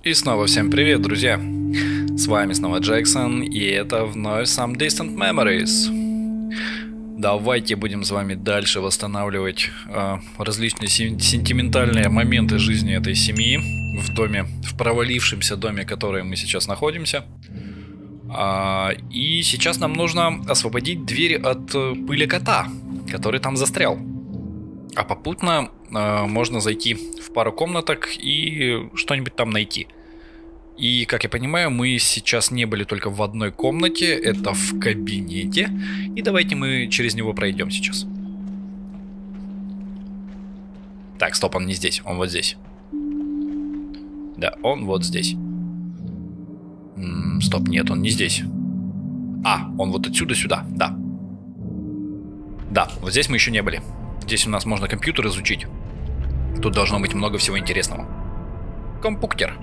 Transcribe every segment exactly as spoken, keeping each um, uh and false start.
И снова всем привет, друзья! С вами снова Джексон, и это вновь Some Distant Memories. Давайте будем с вами дальше восстанавливать э, различные сен сентиментальные моменты жизни этой семьи в доме, в провалившемся доме, в котором мы сейчас находимся. А, и сейчас нам нужно освободить дверь от э, пыли кота, который там застрял. А попутно э, можно зайти в пару комнаток и что-нибудь там найти. И, как я понимаю, мы сейчас не были только в одной комнате, это в кабинете. И давайте мы через него пройдем сейчас. Так, стоп, он не здесь, он вот здесь. Да, он вот здесь. М-м, стоп, нет, он не здесь. А, он вот отсюда сюда, да. Да, вот здесь мы еще не были. Здесь у нас можно компьютер изучить. Тут должно быть много всего интересного. Компьютер.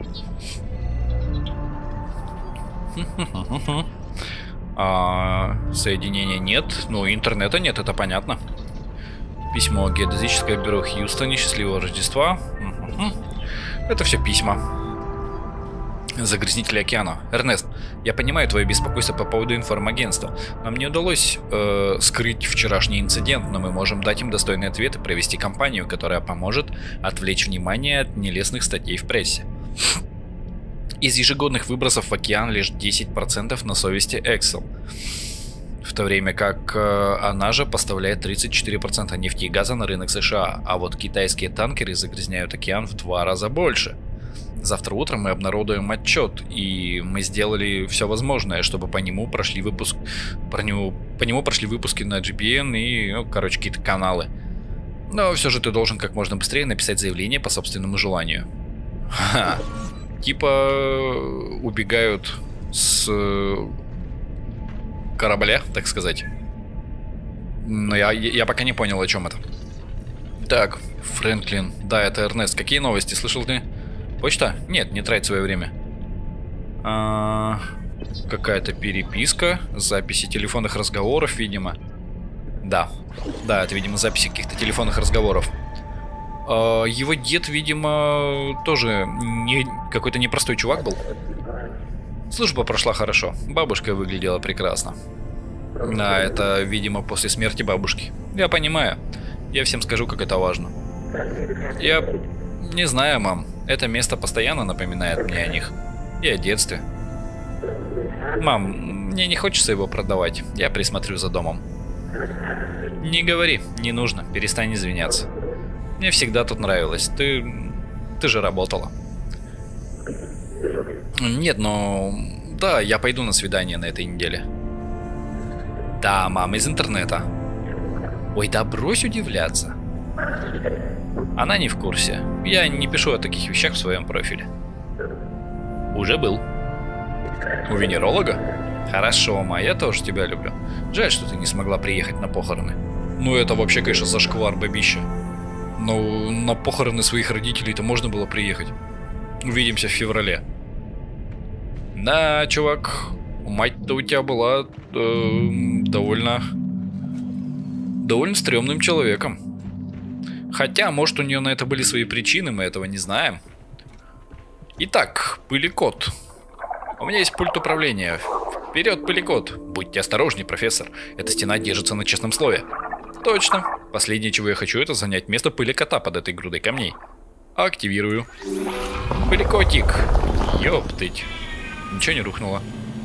А, соединения нет. Ну, интернета нет, это понятно. Письмо геодезическое бюро Хьюстона. Счастливого Рождества. Это все письма. Загрязнители океана. Эрнест, я понимаю твое беспокойство по поводу информагентства. Нам не удалось э, скрыть вчерашний инцидент, но мы можем дать им достойный ответ и провести кампанию, которая поможет отвлечь внимание от нелестных статей в прессе. Из ежегодных выбросов в океан лишь десять процентов на совести Excel, в то время как э, она же поставляет тридцать четыре процента нефти и газа на рынок США, а вот китайские танкеры загрязняют океан в два раза больше. Завтра утром мы обнародуем отчет, и мы сделали все возможное, чтобы по нему прошли выпуск, по нему, по нему прошли выпуски на джи пи эн и, ну, короче, какие-то каналы. Но все же ты должен как можно быстрее написать заявление по собственному желанию. Ха. Типа убегают с корабля, так сказать. Но я, я пока не понял, о чем это. Так, Фрэнклин. Да, это Эрнест. Какие новости? Слышал ты? Почта? Нет, не трать свое время. А, какая-то переписка. Записи телефонных разговоров, видимо. Да. Да, это, видимо, записи каких-то телефонных разговоров. А, его дед, видимо, тоже не, какой-то непростой чувак был. Служба прошла хорошо. Бабушка выглядела прекрасно. Да, это, видимо, после смерти бабушки. Я понимаю. Я всем скажу, как это важно. Я не знаю, мам. Это место постоянно напоминает мне о них. И о детстве. Мам, мне не хочется его продавать. Я присмотрю за домом. Не говори, не нужно. Перестань извиняться. Мне всегда тут нравилось. Ты... Ты же работала. Нет, но... Да, я пойду на свидание на этой неделе. Да, мам, из интернета. Ой, да брось удивляться. Она не в курсе. Я не пишу о таких вещах в своем профиле. Уже был. У венеролога? Хорошо, ма, я тоже тебя люблю. Жаль, что ты не смогла приехать на похороны. Ну это вообще, конечно, зашквар, бабища. Но на похороны своих родителей-то можно было приехать. Увидимся в феврале. Да, чувак, мать-то у тебя была э, довольно... довольно стрёмным человеком. Хотя, может, у нее на это были свои причины, мы этого не знаем. Итак, пыликот. У меня есть пульт управления. Вперед, пыликот. Будьте осторожней, профессор. Эта стена держится на честном слове. Точно. Последнее, чего я хочу, это занять место пыликота под этой грудой камней. Активирую. Пыликотик. Ёптыть. Ничего не рухнуло.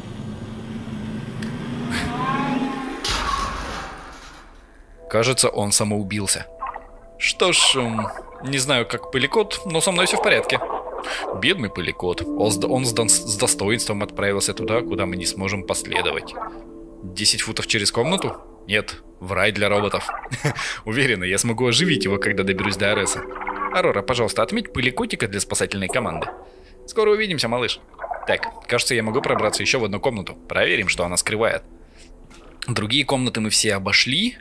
Кажется, он самоубился. Что ж, эм, не знаю, как пыликот, но со мной все в порядке. Бедный пыликот. Он, с, он с, дон, с достоинством отправился туда, куда мы не сможем последовать. Десять футов через комнату? Нет, в рай для роботов. Уверена, я смогу оживить его, когда доберусь до Ареса. Арора, пожалуйста, отметь пыликотика для спасательной команды. Скоро увидимся, малыш. Так, кажется, я могу пробраться еще в одну комнату. Проверим, что она скрывает. Другие комнаты мы все обошли.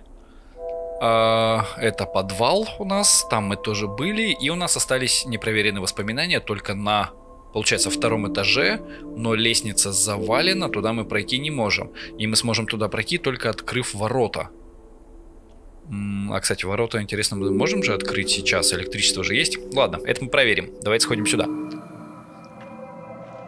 Это подвал у нас, там мы тоже были, и у нас остались непроверенные воспоминания только на, получается, втором этаже, но лестница завалена, туда мы пройти не можем. И мы сможем туда пройти, только открыв ворота. А, кстати, ворота, интересно, мы можем же открыть сейчас? Электричество же есть? Ладно, это мы проверим. Давайте сходим сюда.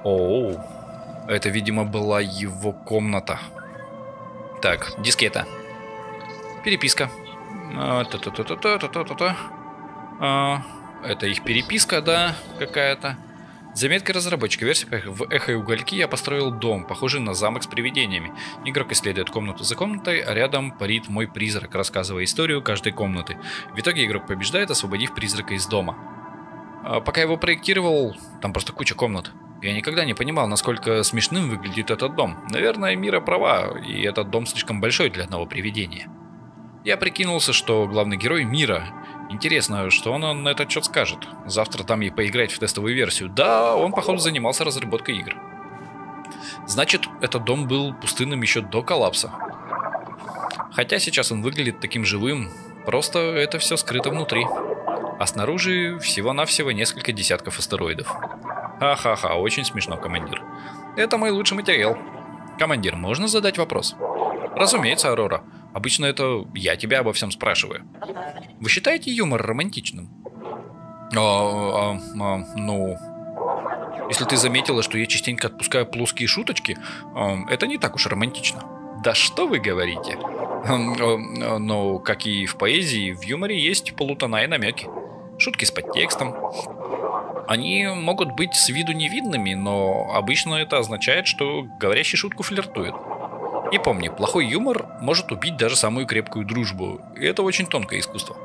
Оу, это, видимо, была его комната. Так, дискета. Переписка. А, та-та-та-та-та-та-та-та. А, это их переписка, да, какая-то. Заметка разработчика. Версия в Эхо и Угольки я построил дом, похожий на замок с привидениями. Игрок исследует комнату за комнатой, а рядом парит мой призрак, рассказывая историю каждой комнаты. В итоге игрок побеждает, освободив призрака из дома. А пока его проектировал, там просто куча комнат. Я никогда не понимал, насколько смешным выглядит этот дом. Наверное, Мира права, и этот дом слишком большой для одного привидения. Я прикинулся, что главный герой Мира. Интересно, что он на этот счет скажет. Завтра там и поиграть в тестовую версию. Да, он, походу, занимался разработкой игр. Значит, этот дом был пустынным еще до коллапса. Хотя сейчас он выглядит таким живым, просто это все скрыто внутри. А снаружи всего-навсего несколько десятков астероидов. Ха-ха-ха, очень смешно, командир. Это мой лучший материал. Командир, можно задать вопрос? Разумеется, Аврора. Обычно это я тебя обо всем спрашиваю. Вы считаете юмор романтичным? А, а, а, ну... Если ты заметила, что я частенько отпускаю плоские шуточки, а, это не так уж романтично. Да что вы говорите? Но, как и в поэзии, в юморе есть полутона и намеки. Шутки с подтекстом. Они могут быть с виду невидными, но обычно это означает, что говорящий шутку флиртует. И помни, плохой юмор может убить даже самую крепкую дружбу. И это очень тонкое искусство.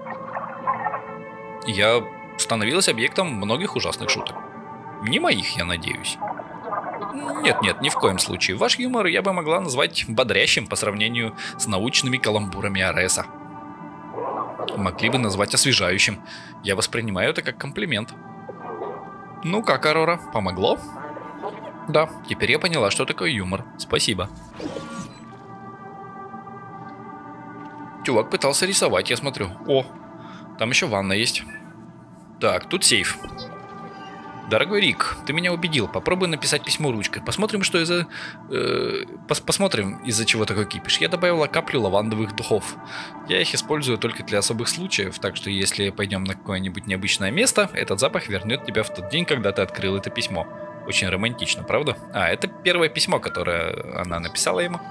Я становилась объектом многих ужасных шуток. Не моих, я надеюсь. Нет-нет, ни в коем случае. Ваш юмор я бы могла назвать бодрящим по сравнению с научными каламбурами Ареса. Могли бы назвать освежающим. Я воспринимаю это как комплимент. Ну как, Аврора, помогло? Да, теперь я поняла, что такое юмор. Спасибо. Чувак пытался рисовать, я смотрю. О, там еще ванна есть. Так, тут сейф. Дорогой Рик, ты меня убедил. Попробуй написать письмо ручкой. Посмотрим, что из-за... Э, пос посмотрим, из-за чего такой кипиш. Я добавила каплю лавандовых духов. Я их использую только для особых случаев, так что если пойдем на какое-нибудь необычное место, этот запах вернет тебя в тот день, когда ты открыл это письмо. Очень романтично, правда? А, это первое письмо, которое она написала ему.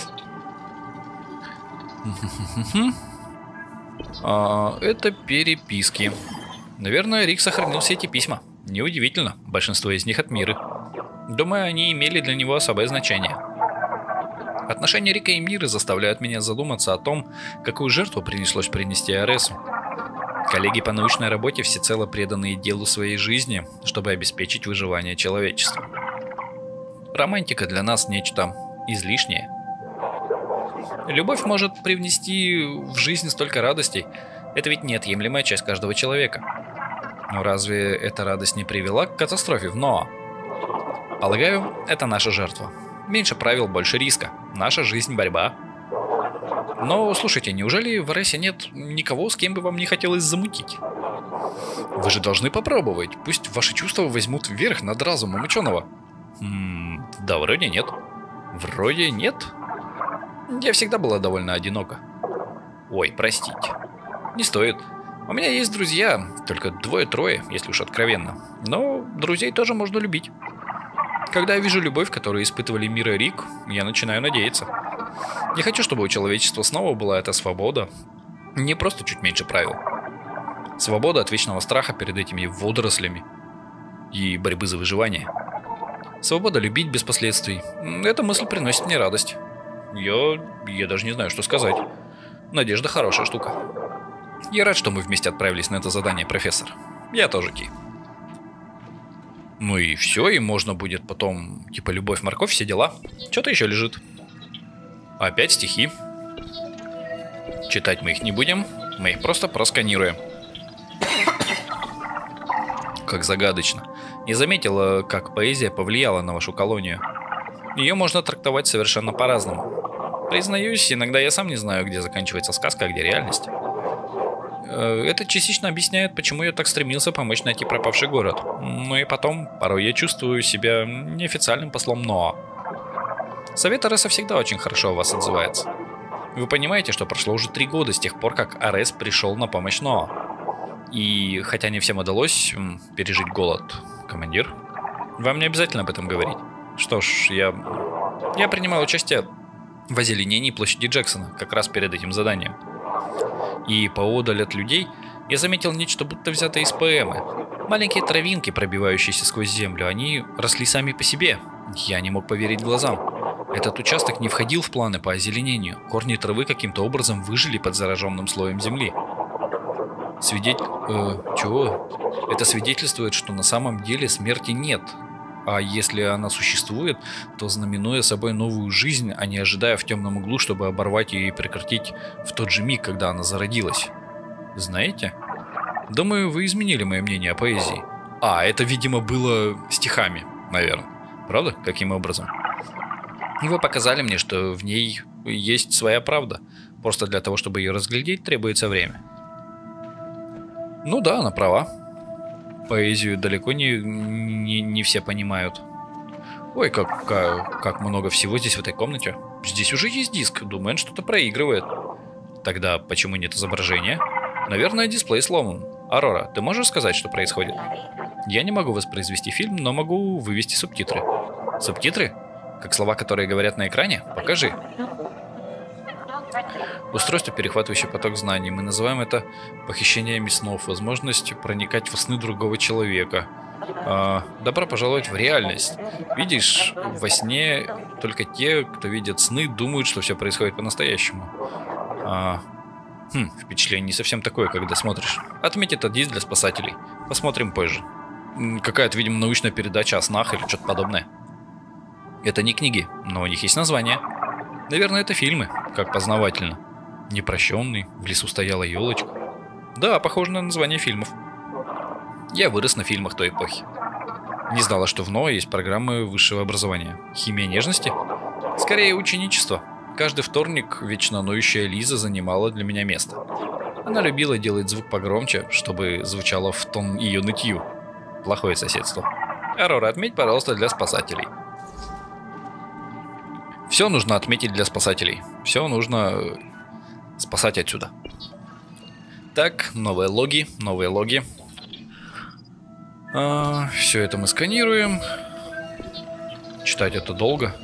А, это переписки. Наверное, Рик сохранил все эти письма. Неудивительно, большинство из них от Миры. Думаю, они имели для него особое значение. Отношения Рика и Миры заставляют меня задуматься о том, какую жертву пришлось принести Аресу. Коллеги по научной работе всецело преданные делу своей жизни, чтобы обеспечить выживание человечества. Романтика для нас нечто излишнее. Любовь может привнести в жизнь столько радостей. Это ведь неотъемлемая часть каждого человека. Но разве эта радость не привела к катастрофе в Ноа? Полагаю, это наша жертва. Меньше правил, больше риска. Наша жизнь – борьба. Но, слушайте, неужели в Аресе нет никого, с кем бы вам не хотелось замутить? Вы же должны попробовать. Пусть ваши чувства возьмут вверх над разумом ученого. М-м, да, вроде нет. Вроде нет. Я всегда была довольно одинока. Ой, простите. Не стоит. У меня есть друзья, только двое-трое, если уж откровенно. Но друзей тоже можно любить. Когда я вижу любовь, которую испытывали Мира и Рик, я начинаю надеяться. Не хочу, чтобы у человечества снова была эта свобода. Не просто чуть меньше правил. Свобода от вечного страха перед этими водорослями и борьбы за выживание. Свобода любить без последствий. Эта мысль приносит мне радость. Я... я даже не знаю, что сказать. Надежда хорошая штука. Я рад, что мы вместе отправились на это задание, профессор. Я тоже, Ки. Ну и все, и можно будет потом, типа, любовь, морковь, все дела. Что-то еще лежит. Опять стихи. Читать мы их не будем, мы их просто просканируем. Как загадочно. Не заметила, как поэзия повлияла на вашу колонию. Ее можно трактовать совершенно по-разному. Признаюсь, иногда я сам не знаю, где заканчивается сказка, а где реальность. Это частично объясняет, почему я так стремился помочь найти пропавший город. Ну и потом, порой я чувствую себя неофициальным послом Ноа. Совет Ареса всегда очень хорошо о вас отзывается. Вы понимаете, что прошло уже три года с тех пор, как Арес пришел на помощь Ноа. И хотя не всем удалось м, пережить голод, командир, Вам не обязательно об этом говорить. Что ж, я... Я принимал участие в озеленении площади Джексона, как раз перед этим заданием. И поодаль от людей я заметил нечто, будто взятое из поэмы. Маленькие травинки, пробивающиеся сквозь землю, они росли сами по себе. Я не мог поверить глазам. Этот участок не входил в планы по озеленению. Корни травы каким-то образом выжили под зараженным слоем земли. Свидетель... Э, чего? Это свидетельствует, что на самом деле смерти нет. А если она существует, то знаменуя собой новую жизнь, а не ожидая в темном углу, чтобы оборвать ее и прекратить в тот же миг, когда она зародилась. Знаете? Думаю, вы изменили мое мнение о поэзии. А, это, видимо, было стихами, наверное. Правда? Каким образом? Вы показали мне, что в ней есть своя правда. Просто для того, чтобы ее разглядеть, требуется время. Ну да, она права. Поэзию далеко не, не, не все понимают. Ой, как, как, как много всего здесь в этой комнате. Здесь уже есть диск. Думаю, он что-то проигрывает. Тогда почему нет изображения? Наверное, дисплей сломан. Аврора, ты можешь сказать, что происходит? Я не могу воспроизвести фильм, но могу вывести субтитры. Субтитры? Как слова, которые говорят на экране? Покажи. Устройство, перехватывающее поток знаний. Мы называем это похищениями снов, возможность проникать в сны другого человека. А, добро пожаловать в реальность. Видишь, во сне только те, кто видят сны, думают, что все происходит по-настоящему. А, хм, впечатление не совсем такое, когда смотришь. Отметь этот диск для спасателей. Посмотрим позже. Какая-то, видимо, научная передача о снах или что-то подобное. Это не книги, но у них есть название. Наверное, это фильмы, как познавательно. Непрощенный, в лесу стояла елочка. Да, похоже на название фильмов. Я вырос на фильмах той эпохи. Не знала, что в НОА есть программы высшего образования. Химия нежности? Скорее, ученичество. Каждый вторник вечно ноющая Лиза занимала для меня место. Она любила делать звук погромче, чтобы звучало в тон ее нытью. Плохое соседство. Аврора, отметь, пожалуйста, для спасателей. Все нужно отметить для спасателей. Все нужно спасать отсюда. Так, новые логи, новые логи. А, все это мы сканируем. Читать это долго.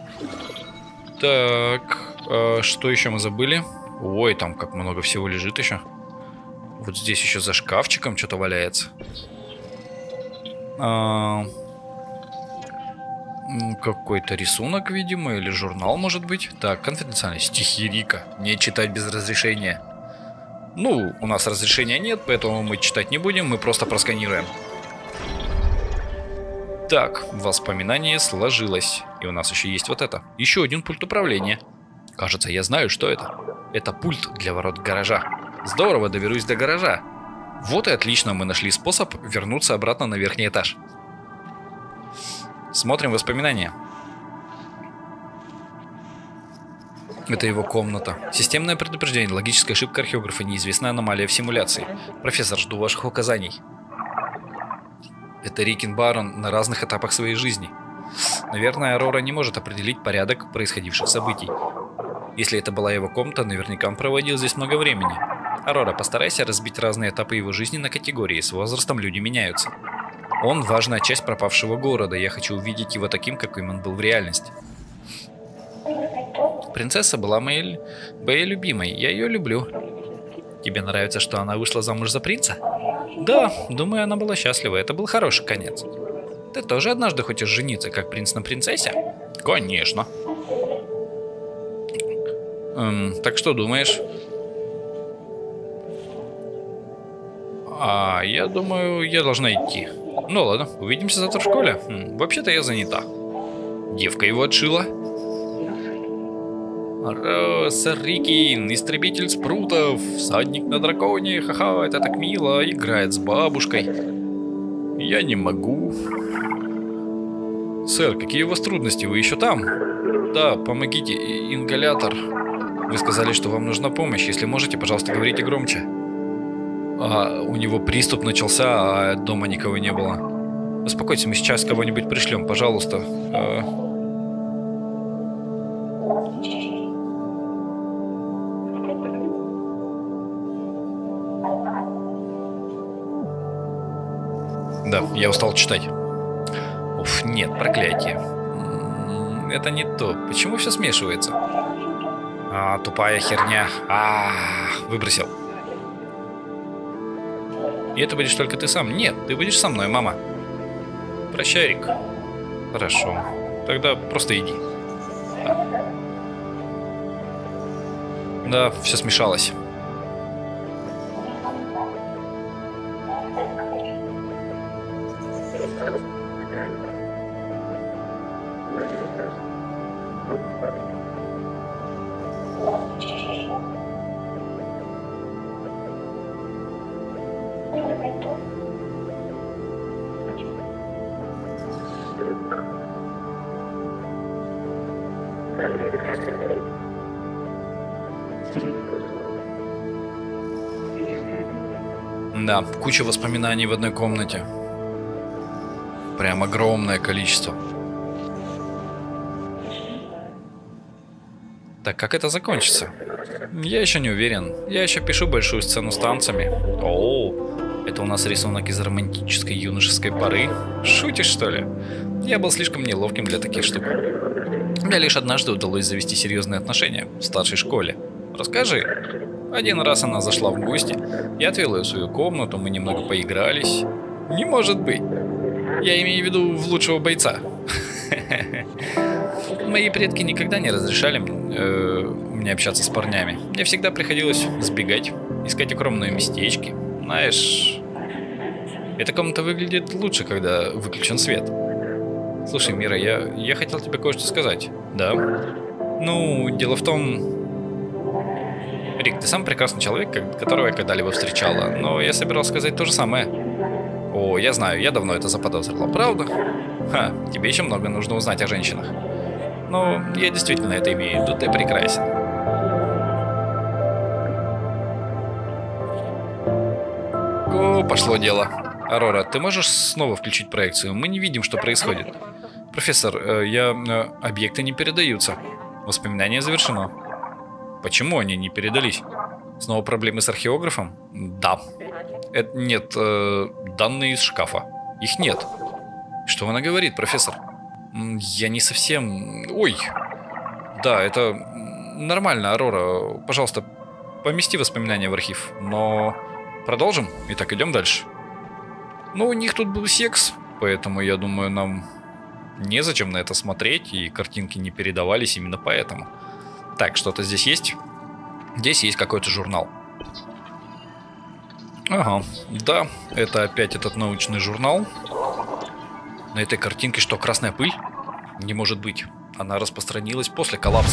Так, а что еще мы забыли? Ой, там как много всего лежит еще. Вот здесь еще за шкафчиком что-то валяется. А, какой-то рисунок, видимо, или журнал, может быть. Так, конфиденциальность. Стихи Рика. Не читать без разрешения. Ну, у нас разрешения нет, поэтому мы читать не будем, мы просто просканируем. Так, воспоминание сложилось. И у нас еще есть вот это. Еще один пульт управления. Кажется, я знаю, что это. Это пульт для ворот гаража. Здорово, доберусь до гаража. Вот и отлично, мы нашли способ вернуться обратно на верхний этаж. Смотрим воспоминания. Это его комната. Системное предупреждение, логическая ошибка археографа, неизвестная аномалия в симуляции. Профессор, жду ваших указаний. Это Рикин Барон на разных этапах своей жизни. Наверное, Аврора не может определить порядок происходивших событий. Если это была его комната, наверняка он проводил здесь много времени. Аврора, постарайся разбить разные этапы его жизни на категории. С возрастом люди меняются. Он важная часть пропавшего города. Я хочу увидеть его таким, каким он был в реальности. Принцесса была моей, моей любимой. Я ее люблю. Тебе нравится, что она вышла замуж за принца? Да, думаю, она была счастлива. Это был хороший конец. Ты тоже однажды хочешь жениться, как принц на принцессе? Конечно. Эм, так что думаешь? А, я думаю, я должна идти. Ну ладно, увидимся завтра в школе. Хм, вообще-то я занята. Девка его отшила. Сэр Рикин, истребитель спрутов, всадник на драконе, ха-ха, это так мило, играет с бабушкой. Я не могу. Сэр, какие у вас трудности, вы еще там? Да, помогите, ингалятор. Вы сказали, что вам нужна помощь, если можете, пожалуйста, говорите громче. А, у него приступ начался, а дома никого не было. Успокойтесь, мы сейчас кого-нибудь пришлем, пожалуйста. А... Да, я устал читать. Уф. Нет, проклятие. Это не то. Почему все смешивается? А, тупая херня. А, выбросил. И это будешь только ты сам. Нет, ты будешь со мной, мама. Прощай, Рик. Хорошо. Тогда просто иди. Да, да, все смешалось. Да, куча воспоминаний в одной комнате. Прям огромное количество. Так, как это закончится? Я еще не уверен. Я еще пишу большую сцену с танцами. О, это у нас рисунок из романтической юношеской поры. Шутишь, что ли? Я был слишком неловким для таких штук. Мне лишь однажды удалось завести серьезные отношения в старшей школе. Расскажи. Один раз она зашла в гости, я отвел ее в свою комнату, мы немного поигрались. Не может быть. Я имею в виду в лучшего бойца. Мои предки никогда не разрешали мне общаться с парнями. Мне всегда приходилось сбегать, искать укромные местечки. Знаешь, эта комната выглядит лучше, когда выключен свет. Слушай, Мира, я, я хотел тебе кое-что сказать. Да? Ну, дело в том... Рик, ты сам прекрасный человек, которого я когда-либо встречала, но я собирался сказать то же самое. О, я знаю, я давно это заподозрила, правда? Ха, тебе еще много нужно узнать о женщинах. Но я действительно это имею в виду, ты прекрасен. О, пошло дело. Арора, ты можешь снова включить проекцию? Мы не видим, что происходит. Профессор, э, я... Э, объекты не передаются. Воспоминание завершено. Почему они не передались? Снова проблемы с археографом? Да. Это, нет, э, данные из шкафа. Их нет. Что она говорит, профессор? Я не совсем... Ой. Да, это нормально, Арора. Пожалуйста, помести воспоминания в архив. Но продолжим? Итак, идем дальше. Ну, у них тут был секс, поэтому, я думаю, нам незачем на это смотреть, и картинки не передавались именно поэтому. Так, что-то здесь есть? Здесь есть какой-то журнал. Ага, да, это опять этот научный журнал. На этой картинке что, красная пыль? Не может быть. Она распространилась после коллапса.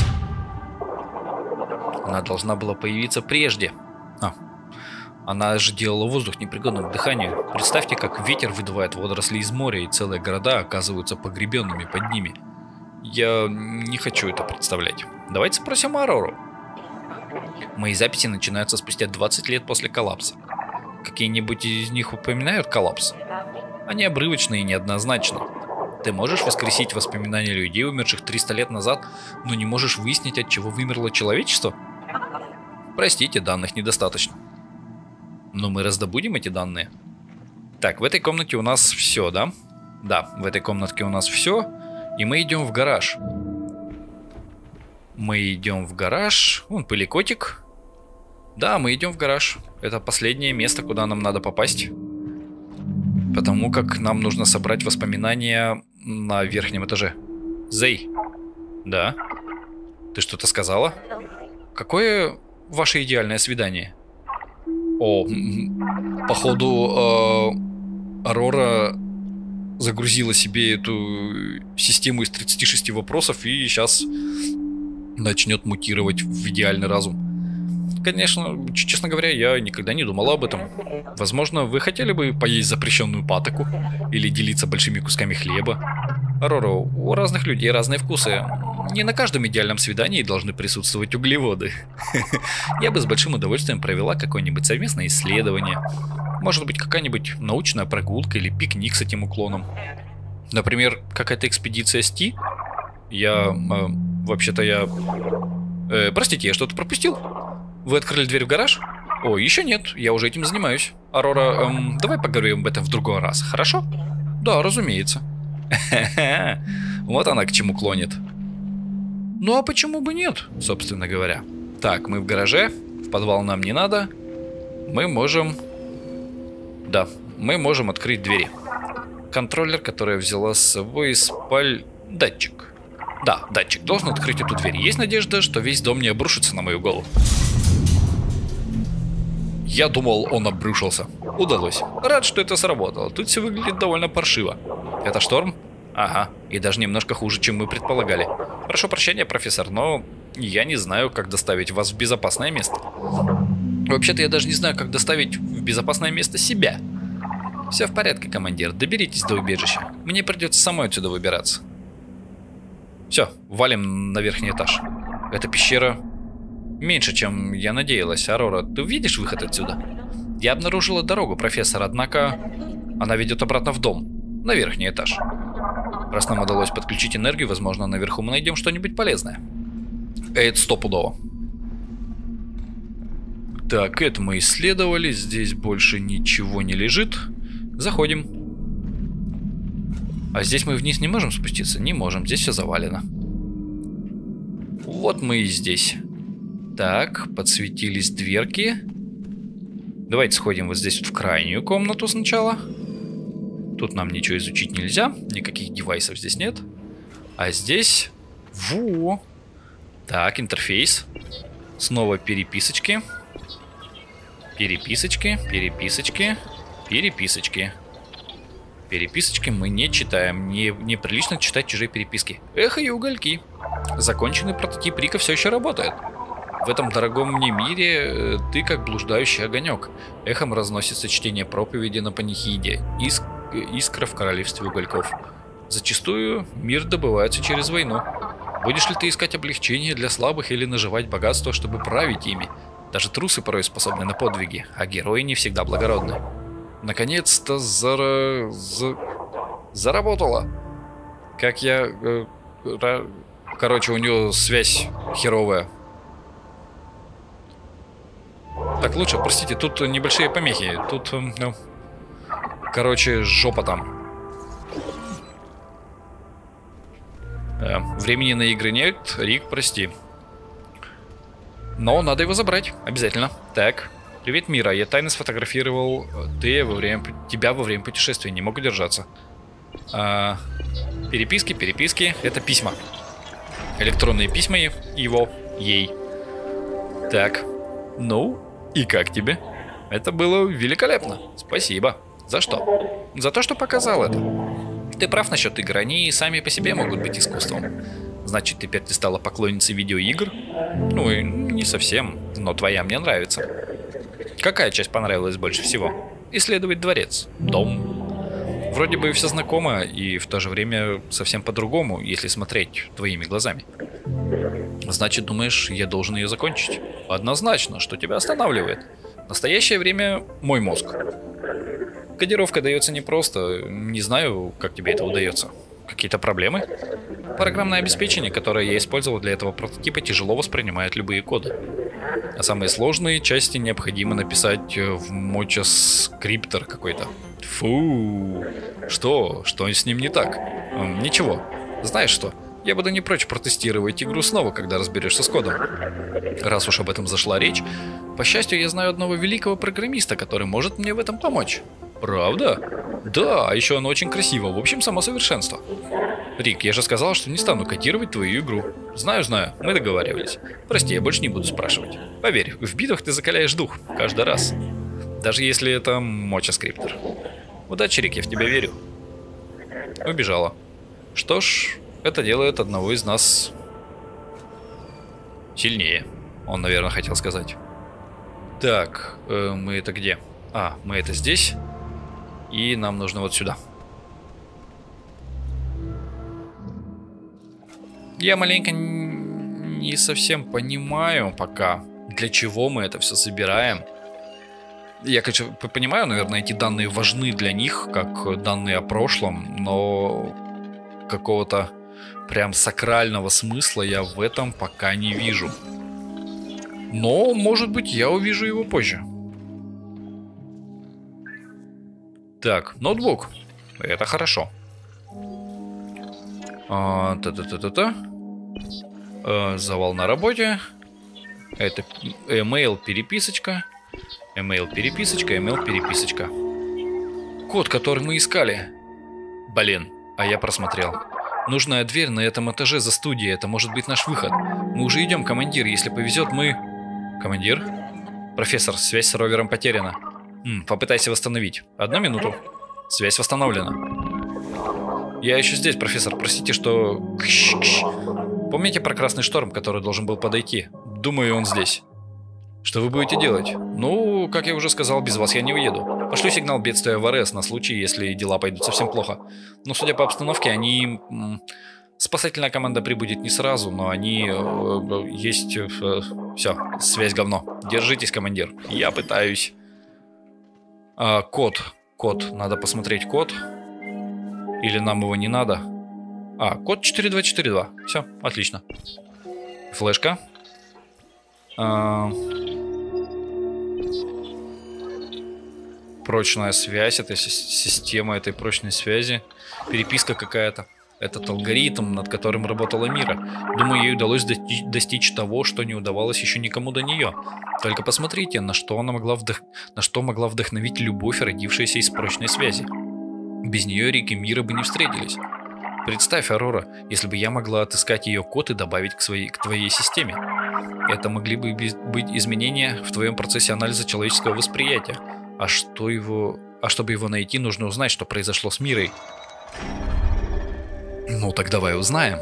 Она должна была появиться прежде. А, она же делала воздух непригодным к дыханию. Представьте, как ветер выдувает водоросли из моря, и целые города оказываются погребенными под ними. Я не хочу это представлять. Давайте спросим Арору. Мои записи начинаются спустя двадцать лет после коллапса. Какие-нибудь из них упоминают коллапс? Они обрывочные и неоднозначны. Ты можешь воскресить воспоминания людей, умерших триста лет назад, но не можешь выяснить, от чего вымерло человечество? Простите, данных недостаточно. Но мы раздобудем эти данные. Так, в этой комнате у нас все, да? Да, в этой комнатке у нас все. И мы идем в гараж. Мы идем в гараж. Вон пыликотик. Да, мы идем в гараж. Это последнее место, куда нам надо попасть. Потому как нам нужно собрать воспоминания на верхнем этаже. Зей. Да? Ты что-то сказала? Какое ваше идеальное свидание? О, походу, э, Арора загрузила себе эту систему из тридцати шести вопросов и сейчас начнет мутировать в идеальный разум. Конечно, честно говоря, я никогда не думала об этом. Возможно, вы хотели бы поесть запрещенную патоку или делиться большими кусками хлеба. Арора, у разных людей разные вкусы. Не на каждом идеальном свидании должны присутствовать углеводы. Я бы с большим удовольствием провела какое-нибудь совместное исследование. Может быть, какая-нибудь научная прогулка или пикник с этим уклоном. Например, какая-то экспедиция эс ти. Я... Э, вообще-то я... Э, простите, я что-то пропустил? Вы открыли дверь в гараж? О, еще нет, я уже этим занимаюсь. Арора, эм, давай поговорим об этом в другой раз, хорошо? Да, разумеется. Вот она к чему клонит. Ну а почему бы нет, собственно говоря. Так, мы в гараже. В подвал нам не надо. Мы можем... Да, мы можем открыть двери. Контроллер, который взяла с собой спаль... Датчик. Да, датчик должен открыть эту дверь. Есть надежда, что весь дом не обрушится на мою голову. Я думал, он обрушился. Удалось. Рад, что это сработало. Тут все выглядит довольно паршиво. Это шторм? Ага. И даже немножко хуже, чем мы предполагали. Прошу прощения, профессор, но я не знаю, как доставить вас в безопасное место. Вообще-то я даже не знаю, как доставить в безопасное место себя. Все в порядке, командир. Доберитесь до убежища. Мне придется самой отсюда выбираться. Все, валим на верхний этаж. Эта пещера меньше, чем я надеялась. Аврора, ты видишь выход отсюда? Я обнаружила дорогу, профессор, однако она ведет обратно в дом, на верхний этаж. Раз нам удалось подключить энергию, возможно, наверху мы найдем что-нибудь полезное. Это стопудово. Так, это мы исследовали. Здесь больше ничего не лежит. Заходим. А здесь мы вниз не можем спуститься? Не можем, здесь все завалено. Вот мы и здесь. Так, подсветились дверки. Давайте сходим вот здесь вот в крайнюю комнату сначала. Тут нам ничего изучить нельзя. Никаких девайсов здесь нет. А здесь... Во! Так, интерфейс. Снова переписочки. Переписочки, переписочки, переписочки. Переписочки мы не читаем. Не, неприлично читать чужие переписки. Эхо и угольки. Законченный прототип Рика все еще работает. В этом дорогом мне мире ты как блуждающий огонек. Эхом разносится чтение проповеди на панихиде. Иск, искра в королевстве угольков. Зачастую мир добывается через войну. Будешь ли ты искать облегчение для слабых или наживать богатство, чтобы править ими? Даже трусы порой способны на подвиги, а герои не всегда благородны. Наконец-то зара... За... заработало. Как я... Э, ра... Короче, у него связь херовая. Так, лучше, простите, тут небольшие помехи. Тут, ну... Короче, жопа там. Э, времени на игры нет, Рик, прости. Но надо его забрать, обязательно. Так, привет, Мира. Я тайно сфотографировал ты во время, тебя во время путешествия. Не мог удержаться. А, переписки, переписки. Это письма. Электронные письма его, ей. Так, ну, и как тебе? Это было великолепно. Спасибо. За что? За то, что показал это. Ты прав насчет игр. Они сами по себе могут быть искусством. Значит, теперь ты стала поклонницей видеоигр? Ну, и не совсем, но твоя мне нравится. Какая часть понравилась больше всего? Исследовать дворец, дом. Вроде бы все знакомо, и в то же время совсем по-другому, если смотреть твоими глазами. Значит, думаешь, я должен ее закончить? Однозначно, что тебя останавливает. В настоящее время мой мозг. Кодировка дается непросто, не знаю, как тебе это удается. Какие-то проблемы? Программное обеспечение, которое я использовал для этого прототипа, тяжело воспринимает любые коды. А самые сложные части необходимо написать в моча-скриптор какой-то. Фу. Что? Что с ним не так? Ничего. Знаешь что? Я буду не прочь протестировать игру снова, когда разберешься с кодом. Раз уж об этом зашла речь, по счастью, я знаю одного великого программиста, который может мне в этом помочь. Правда? Да, а еще оно очень красиво. В общем, само совершенство. Рик, я же сказал, что не стану кодировать твою игру. Знаю, знаю, мы договаривались. Прости, я больше не буду спрашивать. Поверь, в битвах ты закаляешь дух. Каждый раз. Даже если это моча-скриптор. Удачи, Рик, я в тебя верю. Убежала. Что ж, это делает одного из нас сильнее. Он, наверное, хотел сказать. Так, э, мы это где? А, мы это здесь. И нам нужно вот сюда. Я маленько не совсем понимаю пока, для чего мы это все собираем. Я, конечно, понимаю, наверное, эти данные важны для них, как данные о прошлом, но какого-то прям сакрального смысла я в этом пока не вижу. Но, может быть, я увижу его позже. Так, ноутбук. Это хорошо. А, та-та-та-та-та. А, завал на работе. Это email переписочка. Email переписочка, email переписочка. Код, который мы искали. Блин, а я просмотрел. Нужная дверь на этом этаже за студией. Это может быть наш выход. Мы уже идем, командир. Если повезет, мы... Командир? Профессор, связь с ровером потеряна. М, попытайся восстановить. Одну минуту. Связь восстановлена. Я еще здесь, профессор. Простите, что... Кш-кш. Помните про красный шторм, который должен был подойти? Думаю, он здесь. Что вы будете делать? Ну, как я уже сказал, без вас я не уеду. Пошлю сигнал бедствия в эр эс на случай, если дела пойдут совсем плохо. Но, судя по обстановке, они... Спасательная команда прибудет не сразу, но они... Э, есть... Э, все, связь говно. Держитесь, командир. Я пытаюсь. А, код. Код. Надо посмотреть код. Или нам его не надо? А, код четыре два четыре два. Все, отлично. Флешка. А... Прочная связь, это система этой прочной связи. Переписка какая-то. Этот алгоритм, над которым работала Мира. Думаю, ей удалось достичь, достичь того, что не удавалось еще никому до нее. Только посмотрите, на что она могла вдох... на что могла вдохновить любовь, родившаяся из прочной связи. Без нее Рик и Мира бы не встретились. Представь, Аврора, если бы я могла отыскать ее код и добавить к, своей, к твоей системе. Это могли бы быть изменения в твоем процессе анализа человеческого восприятия. А что его... А чтобы его найти, нужно узнать, что произошло с Мирой. Ну так давай узнаем.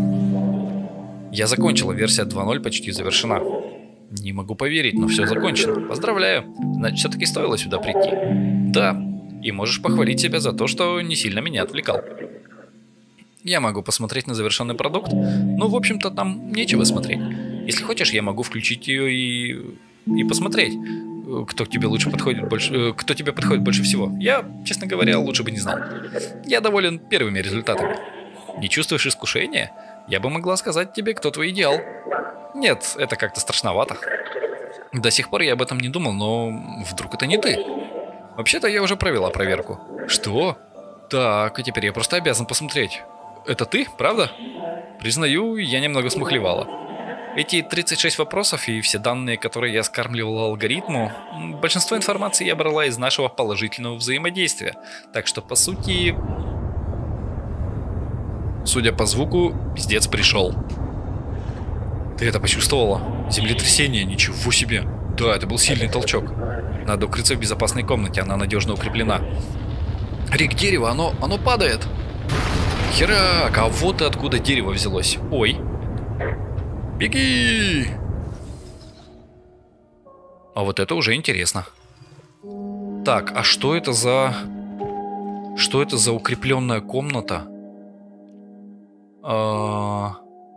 Я закончила, версия два ноль почти завершена. Не могу поверить, но все закончено. Поздравляю. Значит, все-таки стоило сюда прийти. Да. И можешь похвалить себя за то, что не сильно меня отвлекал. Я могу посмотреть на завершенный продукт. Ну, в общем-то, там нечего смотреть. Если хочешь, я могу включить ее и... и посмотреть, кто к тебе лучше подходит больше, кто тебе подходит больше всего. Я, честно говоря, лучше бы не знал. Я доволен первыми результатами. Не чувствуешь искушения? Я бы могла сказать тебе, кто твой идеал. Нет, это как-то страшновато. До сих пор я об этом не думал, но вдруг это не ты? Вообще-то я уже провела проверку. Что? Так, а теперь я просто обязан посмотреть. Это ты, правда? Признаю, я немного смухлевала. Эти тридцать шесть вопросов и все данные, которые я скармливала алгоритму, большинство информации я брала из нашего положительного взаимодействия. Так что, по сути... Судя по звуку, пиздец пришел. Ты это почувствовала? Землетрясение, ничего себе. Да, это был сильный толчок. Надо укрыться в безопасной комнате, она надежно укреплена. Рик, дерево, оно, оно падает. Херак, а вот и откуда дерево взялось. Ой. Беги! А вот это уже интересно. Так, а что это за... Что это за укрепленная комната? А...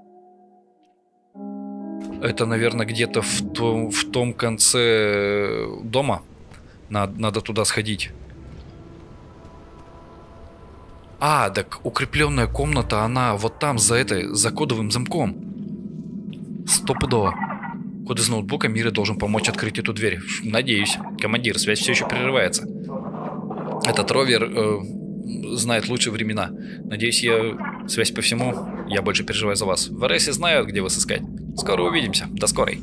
Это, наверное, где-то в том, в том конце дома. Надо, надо туда сходить. А, так укрепленная комната, она вот там, за этой, за кодовым замком. Стопудово. Код из ноутбука Мира должен помочь открыть эту дверь. Надеюсь. Командир, связь все еще прерывается. Этот ровер э, знает лучшие времена. Надеюсь, я... Связь по всему. Я больше переживаю за вас. В эр эс знают, где вас искать. Скоро увидимся. До скорой.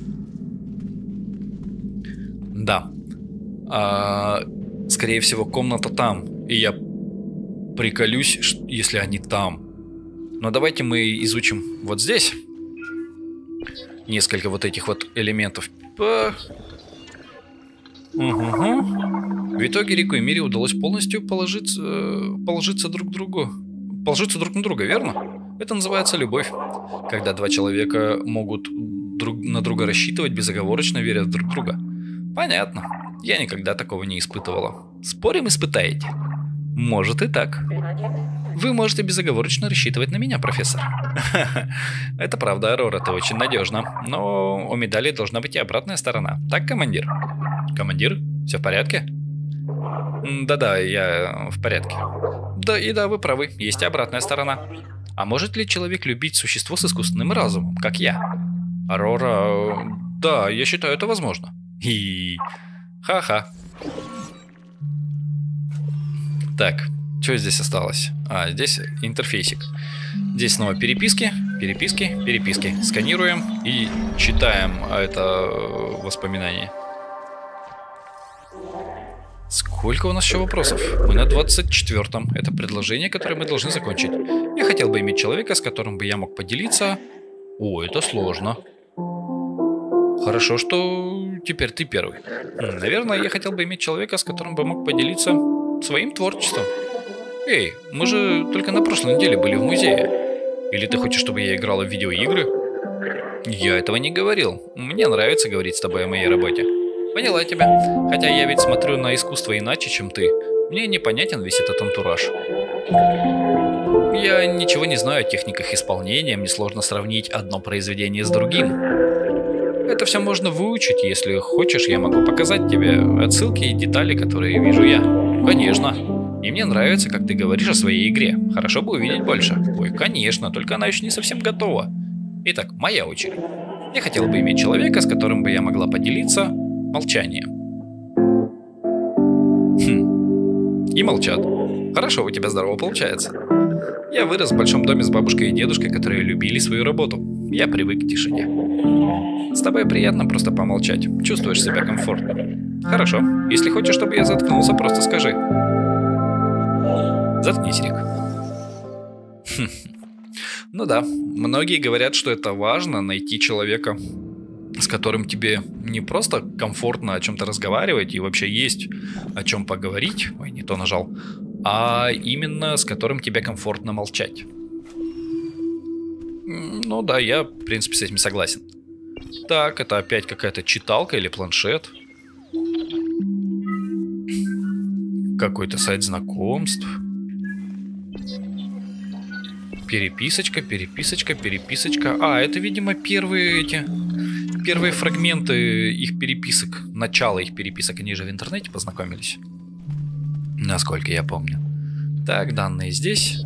Да. А, скорее всего, комната там. И я приколюсь, если они там. Но давайте мы изучим вот здесь. Несколько вот этих вот элементов. По... Угу. В итоге Рику и Мире удалось полностью положиться, положиться друг к другу. Положиться друг на друга, верно? Это называется любовь. Когда два человека могут друг на друга рассчитывать, безоговорочно верят друг в друга. Понятно. Я никогда такого не испытывала. Спорим, испытаете? Может и так. Вы можете безоговорочно рассчитывать на меня, профессор. Это правда, Аврора, ты очень надежна. Но у медали должна быть и обратная сторона. Так, командир? Командир? Все в порядке? Да-да, я в порядке. Да, и да, вы правы, есть и обратная сторона. А может ли человек любить существо с искусственным разумом, как я? Аврора... Да, я считаю, это возможно. И... Ха-ха. Так, что здесь осталось? А, здесь интерфейсик. Здесь снова переписки, переписки, переписки. Сканируем и читаем это воспоминание. Сколько у нас еще вопросов? Мы на двадцать четвёртом. Это предложение, которое мы должны закончить. Я хотел бы иметь человека, с которым бы я мог поделиться. О, это сложно. Хорошо, что теперь ты первый. Наверное, я хотел бы иметь человека, с которым бы мог поделиться своим творчеством. Эй, мы же только на прошлой неделе были в музее. Или ты хочешь, чтобы я играла в видеоигры? Я этого не говорил. Мне нравится говорить с тобой о моей работе. Поняла тебя. Хотя я ведь смотрю на искусство иначе, чем ты. Мне непонятен весь этот антураж. Я ничего не знаю о техниках исполнения, мне сложно сравнить одно произведение с другим. Это все можно выучить, если хочешь, я могу показать тебе отсылки и детали, которые вижу я. Конечно. И мне нравится, как ты говоришь о своей игре. Хорошо бы увидеть больше. Ой, конечно, только она еще не совсем готова. Итак, моя очередь. Я хотел бы иметь человека, с которым бы я могла поделиться молчанием. Хм. И молчат. Хорошо, у тебя здорово получается. Я вырос в большом доме с бабушкой и дедушкой, которые любили свою работу. Я привык к тишине. С тобой приятно просто помолчать. Чувствуешь себя комфортно. Хорошо. Если хочешь, чтобы я заткнулся, просто скажи. Заткнись, Рик. Ну да, многие говорят, что это важно, найти человека, с которым тебе не просто комфортно о чем-то разговаривать и вообще есть о чем поговорить, ой, не то нажал, а именно с которым тебе комфортно молчать. Ну да, я в принципе с этим согласен. Так, это опять какая-то читалка или планшет. Какой-то сайт знакомств. Переписочка, переписочка, переписочка. А, это, видимо, первые эти... Первые фрагменты их переписок. Начало их переписок. Они же в интернете познакомились. Насколько я помню. Так, данные здесь.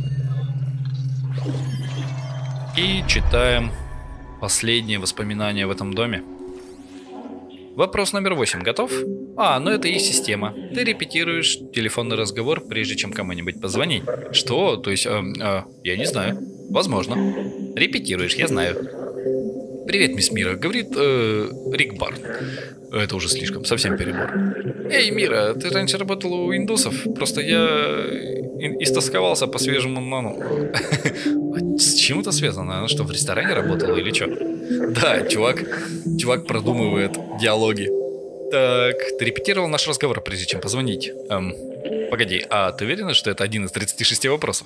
И читаем последние воспоминания в этом доме. Вопрос номер восемь. Готов? А, ну это и система. Ты репетируешь телефонный разговор, прежде чем кому-нибудь позвонить. Что? То есть, э, э, я не знаю. Возможно. Репетируешь, я знаю. Привет, мисс Мира. Говорит э, Рик Барн. Это уже слишком, совсем перебор. Эй, Мира, ты раньше работала у индусов? Просто я истосковался по свежему нану. С чем это связано? Она что, в ресторане работала или что? Да, чувак, чувак продумывает диалоги. Так, ты репетировал наш разговор, прежде чем позвонить? Эм, погоди, а ты уверена, что это один из тридцати шести вопросов?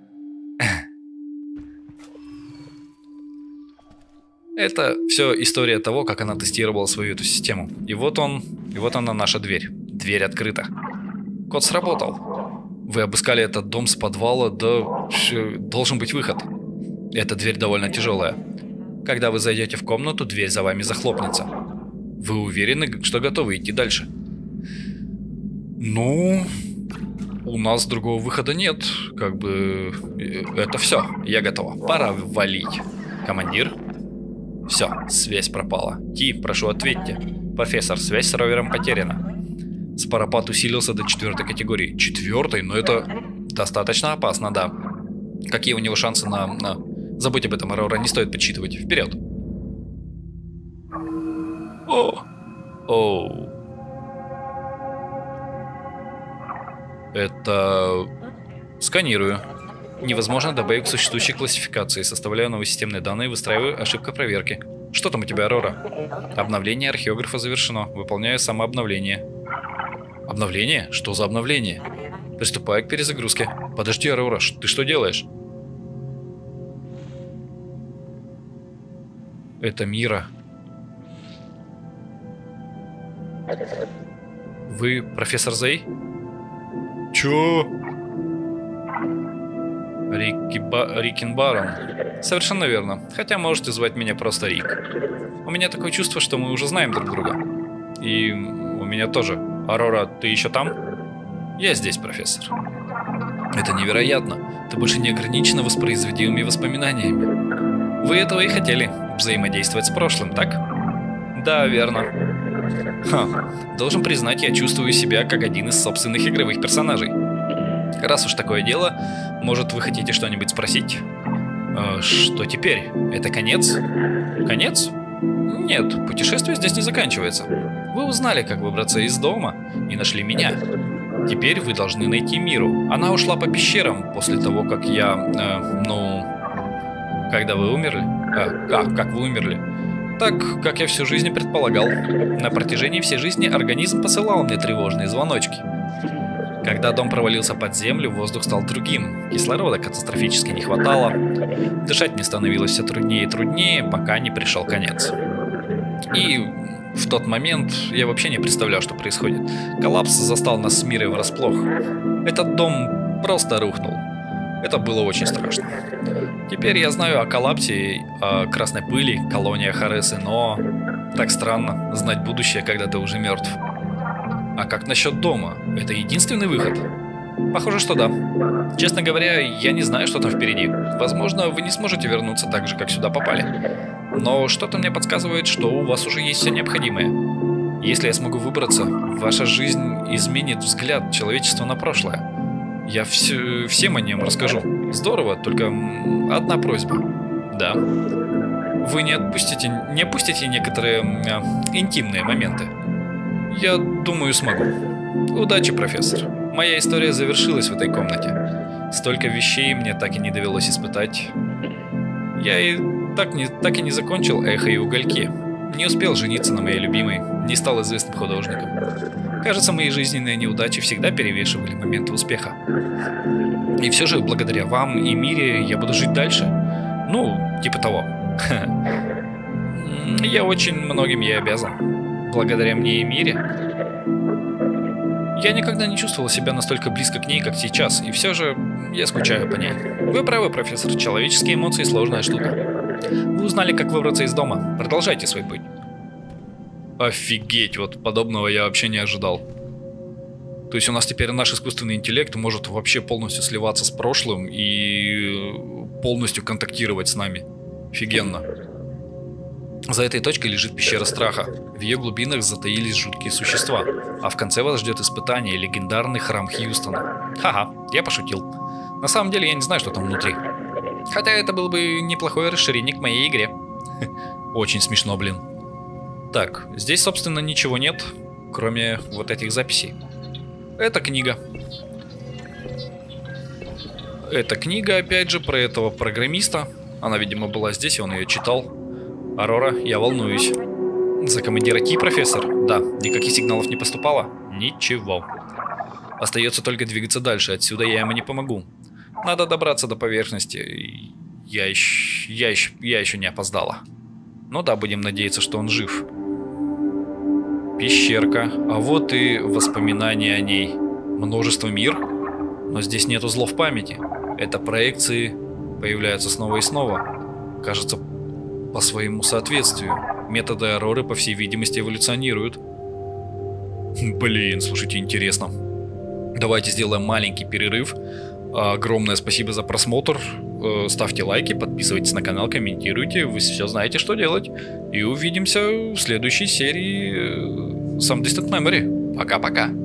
Это все история того, как она тестировала свою эту систему. И вот он, и вот она, наша дверь. Дверь открыта. Код сработал. Вы обыскали этот дом с подвала, да должен быть выход. Эта дверь довольно тяжелая. Когда вы зайдете в комнату, дверь за вами захлопнется. Вы уверены, что готовы идти дальше? Ну, у нас другого выхода нет. Как бы, это все. Я готова. Пора валить. Командир? Все, связь пропала. Ти, прошу, ответьте. Профессор, связь с ровером потеряна. Спарапат усилился до четвертой категории. Четвертой? Но это достаточно опасно, да. Какие у него шансы на... на... Забудь об этом, Арора, не стоит подсчитывать. Вперед. О! Оу. Это... Сканирую. Невозможно добавить к существующей классификации. Составляю новые системные данные, выстраиваю ошибка проверки. Что там у тебя, Арора? Обновление археографа завершено. Выполняю самообновление. Обновление? Что за обновление? Приступаю к перезагрузке. Подожди, Арора, ты что делаешь? Это Мира. Вы профессор Зей? Чё? Рикки Ба... Рикин Барон. Совершенно верно. Хотя можете звать меня просто Рик. У меня такое чувство, что мы уже знаем друг друга. И у меня тоже. Арора, ты еще там? Я здесь, профессор. Это невероятно. Ты больше не ограничена воспроизводимыми воспоминаниями. Вы этого и хотели. Взаимодействовать с прошлым, так? Да, верно. Ха. Должен признать, я чувствую себя как один из собственных игровых персонажей. Раз уж такое дело, может, вы хотите что-нибудь спросить? Э, что теперь? Это конец? Конец? Нет, путешествие здесь не заканчивается. Вы узнали, как выбраться из дома, и нашли меня. Теперь вы должны найти Миру. Она ушла по пещерам после того, как я... Э, ну... Когда вы умерли? А, а, как вы умерли? Так, как я всю жизнь предполагал. На протяжении всей жизни организм посылал мне тревожные звоночки. Когда дом провалился под землю, воздух стал другим. Кислорода катастрофически не хватало. Дышать мне становилось все труднее и труднее, пока не пришел конец. И в тот момент я вообще не представлял, что происходит. Коллапс застал нас с Мирой врасплох. Этот дом просто рухнул. Это было очень страшно. Теперь я знаю о коллапсе, о красной пыли, колониях Аресы, но... Так странно знать будущее, когда ты уже мертв. А как насчет дома? Это единственный выход? Похоже, что да. Честно говоря, я не знаю, что там впереди. Возможно, вы не сможете вернуться так же, как сюда попали. Но что-то мне подсказывает, что у вас уже есть все необходимое. Если я смогу выбраться, ваша жизнь изменит взгляд человечества на прошлое. Я все, всем о нем расскажу. Здорово, только одна просьба. Да. Вы не отпустите, не опустите некоторые э, интимные моменты? Я думаю, смогу. Удачи, профессор. Моя история завершилась в этой комнате. Столько вещей мне так и не довелось испытать. Я и так, не, так и не закончил «Эхо и угольки». Не успел жениться на моей любимой, не стал известным художником. Кажется, мои жизненные неудачи всегда перевешивали моменты успеха. И все же, благодаря вам и Мире, я буду жить дальше. Ну, типа того. Я очень многим ей обязан. Благодаря мне и Мире. Я никогда не чувствовал себя настолько близко к ней, как сейчас, и все же я скучаю по ней. Вы правы, профессор, человеческие эмоции — сложная штука. Вы узнали, как выбраться из дома. Продолжайте свой путь. Офигеть, вот подобного я вообще не ожидал. То есть у нас теперь наш искусственный интеллект может вообще полностью сливаться с прошлым и полностью контактировать с нами. Офигенно. За этой точкой лежит пещера страха. В ее глубинах затаились жуткие существа. А в конце вас ждет испытание — легендарный храм Хьюстона. Ха-ха, я пошутил. На самом деле я не знаю, что там внутри. Хотя это было бы неплохое расширение к моей игре. Очень смешно, блин. Так, здесь, собственно, ничего нет, кроме вот этих записей. Это книга. Это книга, опять же, про этого программиста. Она, видимо, была здесь, и он ее читал. Аврора, я волнуюсь. За командира Ки, профессор? Да. Никаких сигналов не поступало? Ничего. Остается только двигаться дальше. Отсюда я ему не помогу. Надо добраться до поверхности. Я еще, я еще, я еще не опоздала. Ну да, будем надеяться, что он жив. Пещерка. А вот и воспоминания о ней. Множество мир. Но здесь нет узлов памяти. Это проекции появляются снова и снова. Кажется, по своему соответствию. Методы Авроры, по всей видимости, эволюционируют. Блин, слушайте, интересно. Давайте сделаем маленький перерыв. Огромное спасибо за просмотр. Ставьте лайки, подписывайтесь на канал, комментируйте. Вы все знаете, что делать. И увидимся в следующей серии Some Distant Memory. Пока-пока.